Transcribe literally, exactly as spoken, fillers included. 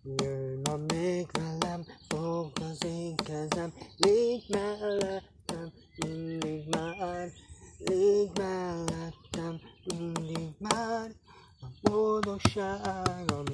Jöjjön még velem, fogd az én kezem, légy mellettem, mindig már, légy mellettem, mindig már, a boldogság, ami